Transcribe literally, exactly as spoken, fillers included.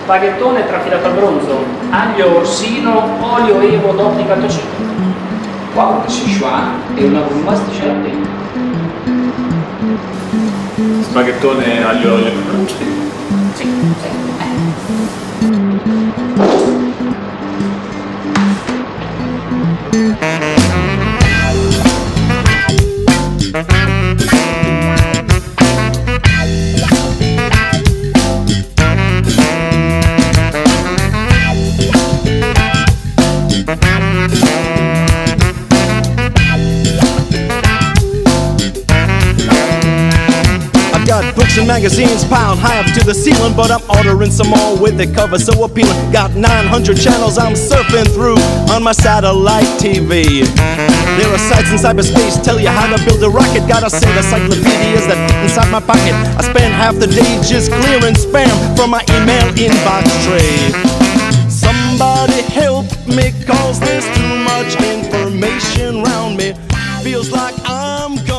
Spaghettone trafilato al bronzo, aglio orsino, olio evo dopo di cantoncino. Poivre de Sichuan e una brumas di jalapeno. Spaghettone aglio olio e peperoncino. Sì, sì. Got books and magazines piled high up to the ceiling, but I'm ordering some more with the cover so appealing. Got nine hundred channels I'm surfing through on my satellite T V. There are sites in cyberspace tell you how to build a rocket. Got a set of encyclopedias that fit inside my pocket. I spend half the day just clearing spam from my email inbox tray. Somebody help me, cause there's too much information around me. Feels like I'm gone.